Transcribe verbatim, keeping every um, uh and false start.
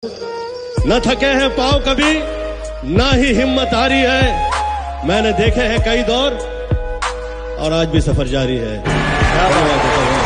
न थके हैं पाँव कभी, ना ही हिम्मत हारी है। मैंने देखे हैं कई दौर और आज भी सफर जारी है।